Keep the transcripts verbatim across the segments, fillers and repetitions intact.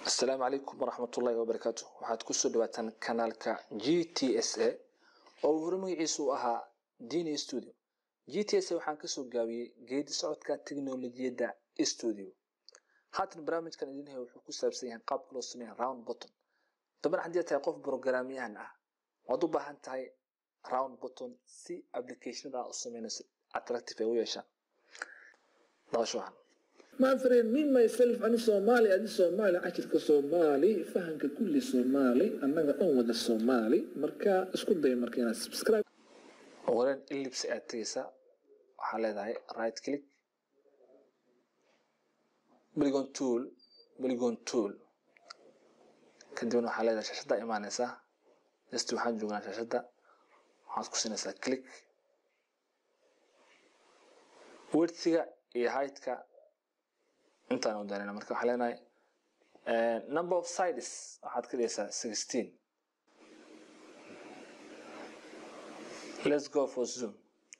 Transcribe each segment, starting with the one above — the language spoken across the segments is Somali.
السلام عليكم ورحمة الله وبركاته. waxaad ku soo dhawaataan kanaalka G T S A oo horumariisu ahaa Dini Studio. G T S A waxaan ka soo gaabiyay geedi socodka tiknoolajiyada studio. haatan barnaamijkan idin hay wuxuu ku saabsan yahay qaabka loo sameeyo round button. taban haddii aad tahay qof programyahan ah waad u baahan tahay round button si applicationada u sameynayso attractive ay u yeeshaan. daashaan ما فرين مين ما يسلف عن الصومالي أدي الصومالي عشرة كصومالي فهم ككل صومالي أنا أول الصومالي مركا اسكت داي مركا سبسكرايب. أولاً اللي بسأتيسا حالة هاي رايت كليك بليجون تول بليجون تول كديونو حالة شاشة إيمانة سا نستوي حاجة جونا شاشة هاسكوسينا سا كليك ورثيا إيهايتكا انت انا ودانينا marka waxa leenahay number of sides waxaad ka dhigaysaa sixteen. Let's go for zoom.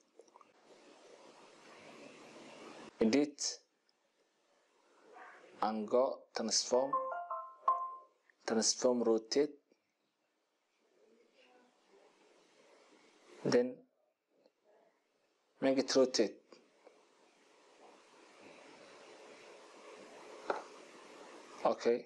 Edit and go transform transform rotate then make it rotate. Okay.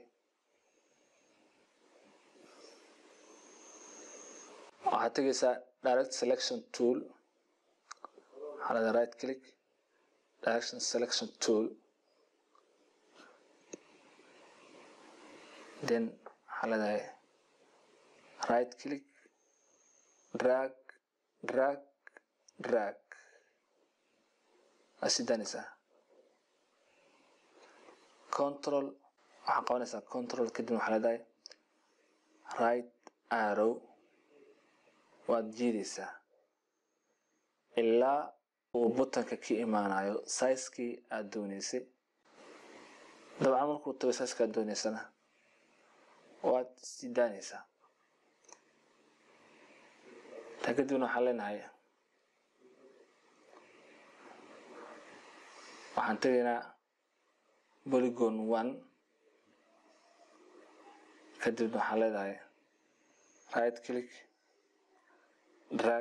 I take this direct selection tool. على the right click. Direction selection tool. Then على the right click. Drag, drag, drag. أسيدانيسا. Control. waxaan qabanaysaa control kadib waxa la dhahay right arrow waad jiidaysaa ilaa uu buttonka ka imaanayo size-kii aad doonaysay. dabcan markuu tago size-ka aad doonaysana waad sii daanaysaa. taa kadibna waxaan leenahay waxaan tegaynaa polygon one kadib waxaan leedahay right click drag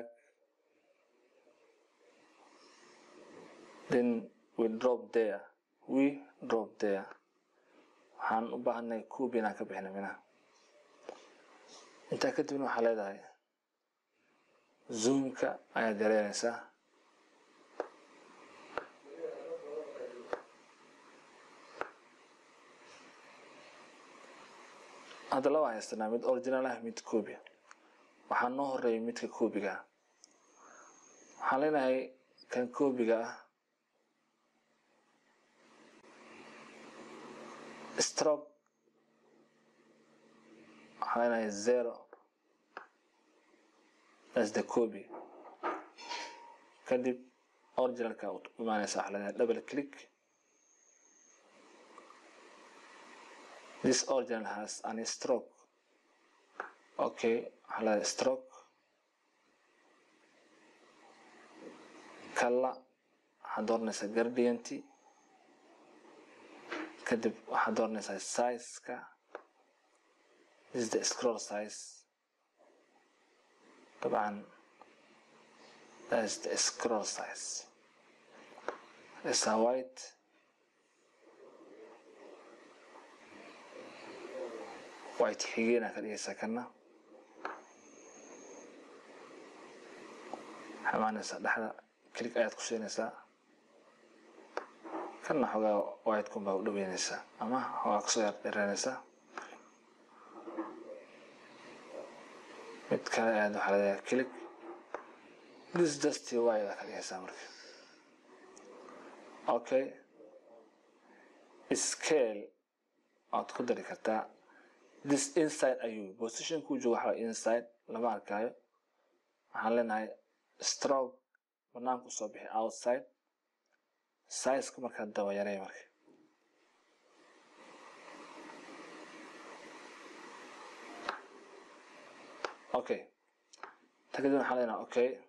then we drop there we drop there waxaan u baahanay cube inaan ka bixino mina intaa kadibna waxaan leedahay zoomka ayaad yareynaysaa هذا لو هيستنا ميد أوريجينال له ميد كوبي وحنوه الرئي ميد كوبيجا حالينا هاي كان كوبيجا ستروك حالينا هاي زيرو that's the كوبي كدب أوريجينال كاوت بمعنى صح لنا دبل كليك. This original has a stroke. Okay, على stroke. كلا حضرنا سا gradient. كدب حضرنا سا size كا. This is the scroll size. طبعا that is the scroll size. It's a white. white حقيقة كريسة كنا حمانا سا لحظة كليك آيات كسينيسا كنا حقا white كون باو دوبينيسا أما حقا كسير ديرينيسا متكالي آيات وحالة كليك this is just white كريسة مرك okay scale أو تقدري كرتا this inside أيو position كوجو واحد inside لما أركايو حالنا stroke برنامج صباحي outside size كم كان دوا يري مرك أوكي تقدرون حالنا أوكي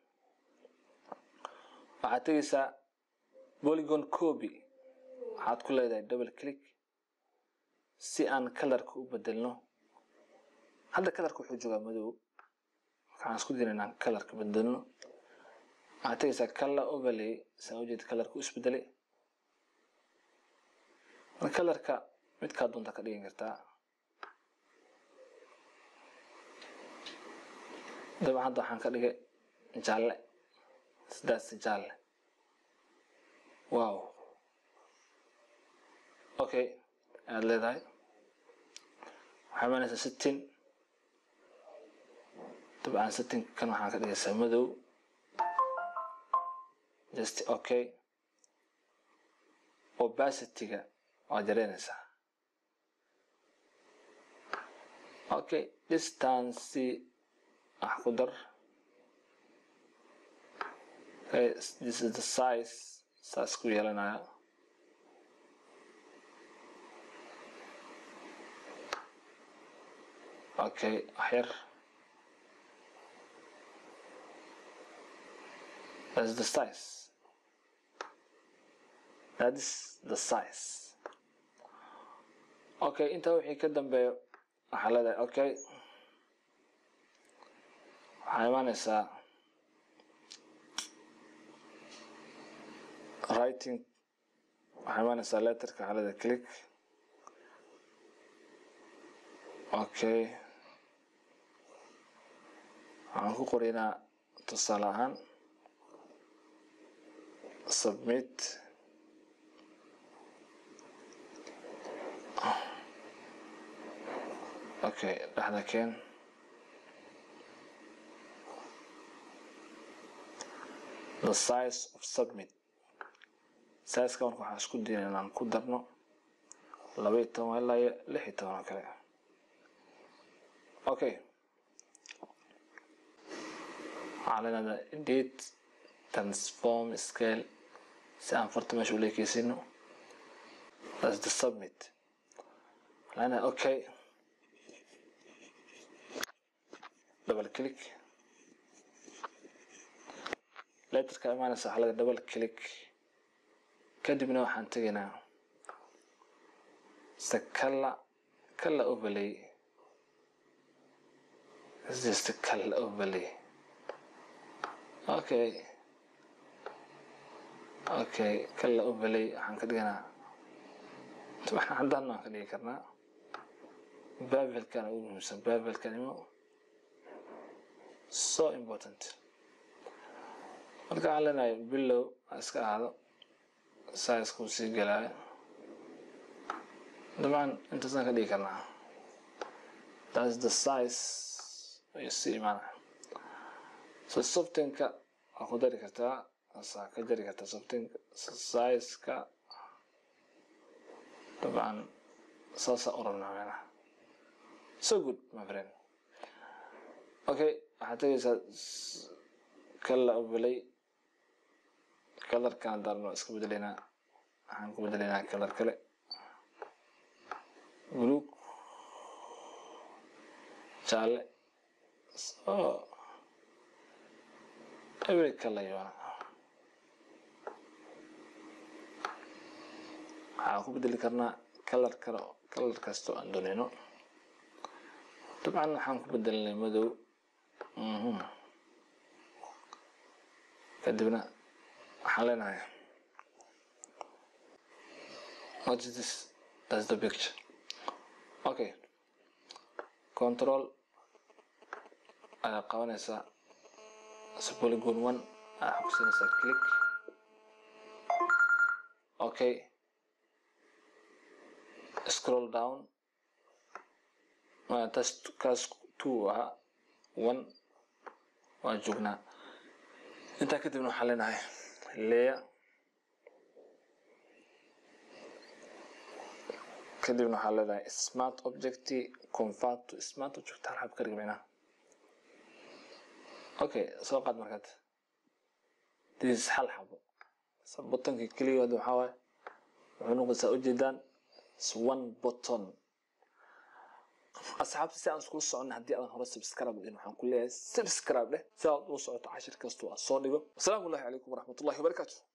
بعتيسا polygon كوبي حات كل هذا double click si aan kalarka u bedelno hadda kalarka wuxuu joogaa madow waxaan isku daynaa inaan kalarka bedelno waxaad tagaysaa color overlay saa ujeed kalarka u isbedelay marka kalarka midkaa doonta ka dhigan kartaa dabcan hadda waxaan ka dhigay jaalle sidaas jaalle wow okay aad leedahay waxaa imaanaysaa setting dabcan setting kan waxaan ka dhigaysaa madow just okay opacity-ga waa jareynaysaa okay distance ah ku dar okay this is the size saas ku yeelanaya okay here that's the size that is the size okay inta wixii ka dambeeyo waxaa leedahay okay waxaa imaanaysaa writing waxaa imaanaysaa letterka waxaa leedahay click okay waxaan ku qoraynaa tusaale ahaan submit okay dhexda keen the size of submit size-ka marka waxaan isku daynaa inaan ku darno laba iyo toban ilaa iyo lix iyo toban oo kale okay waxaa leenahay date transform scale si aan farta meesha u leekeysino that's the submit leenahay okay double click letterka imaanaysa waxaa leedahay double click kadibna waxaan tegaynaa the color color overlay it's just the color overlay okay okay color overlay waxaan ka dhiganaa waxaan haddaan waan ka dhigi karnaa bevelkan ugu muhiimsan bevelkan imo so important marka waxaan leenahay below iska aado size-ku sii galaayo dabcan intaasaan ka dhigi karnaa that's the size ayuu sii imaanaya so softenka waa ku dari kartaa asaa ka jari kartaa softenka size-ka dabcan saasaa u rabnaa meelaha so good my friend okay waxaad tagaysaa color overlay colorkan darno iska bedelaynaa waxaan ku bedelaynaa color kale blue jaalle so every color you want waxaan ku bedeli karnaa color kale color kastoo aan doonayno dabcan waxaan ku bedelinay madow mhm kadibna waxaan leenahay what is this that's the picture okay control ayaa qabanaysaa so polygon one ayaa xukusinaysaa click okay scroll down uh, that's cast two uh, one waa joognaa intaa kadibna waxaan leenahay layer kadibna waxaan leenahay smart object convert to smart object hal xab ka dhigmaynaa okay soo qaad markaad this is hal xabo so buttonkii keliya hadda waxaa waaye wuxuu noqonaysaa ujeedaan one button asxaabta si aan isku socon haddii aan hore subscribe in waxaan ku leeyahay subscribe leh si aad u socoto cashir kasto aan soo dhigo. Assalaamu alaykum waraxmatullaahi wabarakaatuh.